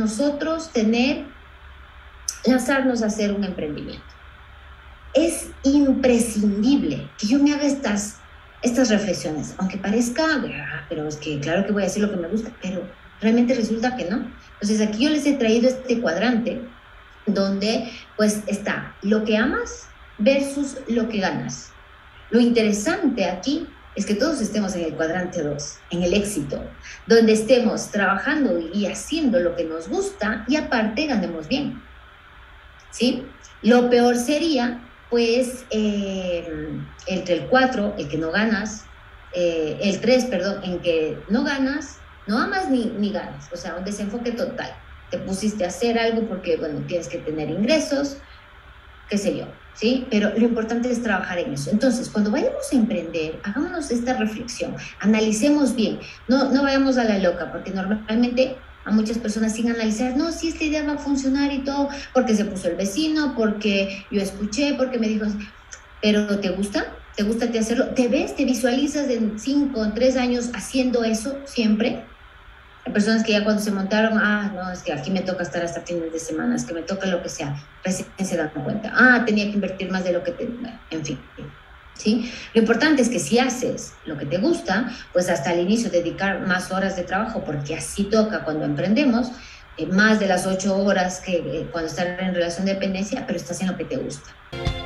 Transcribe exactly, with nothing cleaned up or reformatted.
nosotros tener, lanzarnos a hacer un emprendimiento. Es imprescindible que yo me haga estas, estas reflexiones, aunque parezca, ah, pero es que claro que voy a hacer lo que me gusta, pero realmente resulta que no. Entonces aquí yo les he traído este cuadrante donde pues está lo que amas versus lo que ganas. Lo interesante aquí es que todos estemos en el cuadrante dos, en el éxito, donde estemos trabajando y haciendo lo que nos gusta y aparte ganemos bien, ¿sí? Lo peor sería, pues, eh, entre el cuatro, el que no ganas, eh, el tres, perdón, en que no ganas, no amas ni, ni ganas, o sea, un desenfoque total. Te pusiste a hacer algo porque, bueno, tienes que tener ingresos, qué sé yo, ¿sí? Pero lo importante es trabajar en eso. Entonces, cuando vayamos a emprender, hagámonos esta reflexión, analicemos bien, no, no vayamos a la loca, porque normalmente a muchas personas sin analizar, no, si esta idea va a funcionar y todo, porque se puso el vecino, porque yo escuché, porque me dijo, pero ¿te gusta? ¿Te gusta te hacerlo? ¿Te ves? ¿Te visualizas en cinco, tres años haciendo eso siempre? Hay personas que ya cuando se montaron, ah, no, es que aquí me toca estar hasta fines de semana, es que me toca lo que sea, recién se dan cuenta, ah, tenía que invertir más de lo que tenía, en fin, ¿sí? Lo importante es que si haces lo que te gusta, pues hasta el inicio dedicar más horas de trabajo, porque así toca cuando emprendemos, eh, más de las ocho horas que eh, cuando estás en relación de dependencia, pero estás en lo que te gusta.